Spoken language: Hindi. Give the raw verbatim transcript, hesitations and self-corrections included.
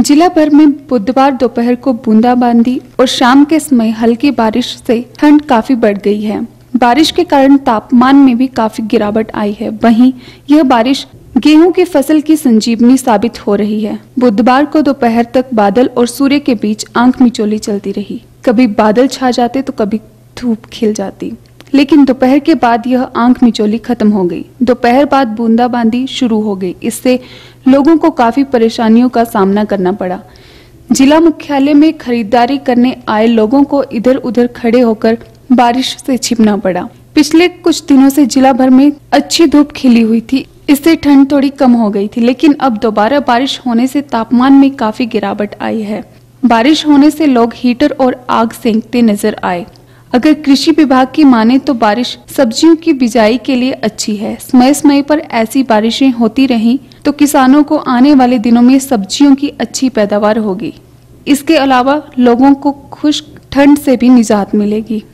जिला भर में बुधवार दोपहर को बूंदाबांदी और शाम के समय हल्की बारिश से ठंड काफी बढ़ गई है। बारिश के कारण तापमान में भी काफी गिरावट आई है। वहीं यह बारिश गेहूं की फसल की संजीवनी साबित हो रही है। बुधवार को दोपहर तक बादल और सूर्य के बीच आंख मिचौली चलती रही। कभी बादल छा जाते तो कभी धूप खिल जाती, लेकिन दोपहर के बाद यह आंख मिचौली खत्म हो गई। दोपहर बाद बूंदाबांदी शुरू हो गई। इससे लोगों को काफी परेशानियों का सामना करना पड़ा। जिला मुख्यालय में खरीदारी करने आए लोगों को इधर उधर खड़े होकर बारिश से छिपना पड़ा। पिछले कुछ दिनों से जिला भर में अच्छी धूप खिली हुई थी, इससे ठंड थोड़ी कम हो गई थी, लेकिन अब दोबारा बारिश होने से तापमान में काफी गिरावट आई है। बारिश होने से लोग हीटर और आग सेंकते नजर आए। अगर कृषि विभाग की माने तो बारिश सब्जियों की बिजाई के लिए अच्छी है। समय समय पर ऐसी बारिशें होती रहीं तो किसानों को आने वाले दिनों में सब्जियों की अच्छी पैदावार होगी। इसके अलावा लोगों को खुश्क ठंड से भी निजात मिलेगी।